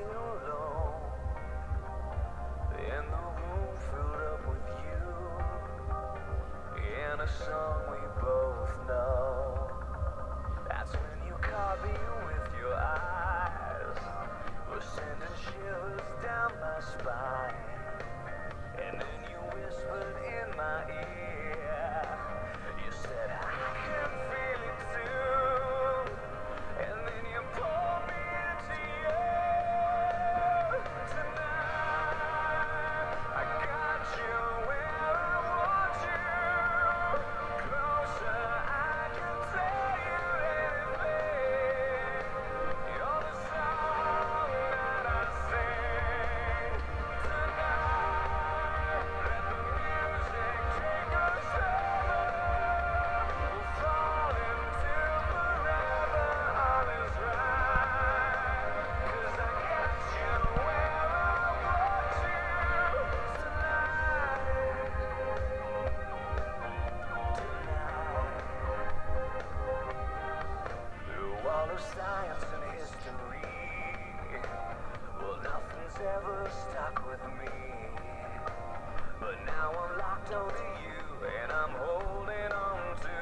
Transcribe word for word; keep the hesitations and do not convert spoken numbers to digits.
alone, and the room filled up with you, and a song we both know. That's when you caught me with your eyes, were sending shivers down my spine, and then you whispered in my ear, you said I can feel it too, and then you pulled me into you. Tonight I got you where I want you, closer I can tell you anything. You're the song that I sing tonight. Let the music take us over. We'll fall into forever. All is right, 'cause I got you where I want you tonight. Tonight. Through all of science and history, well, nothing's ever stuck with me. But now I'm locked onto you, and I'm holding on to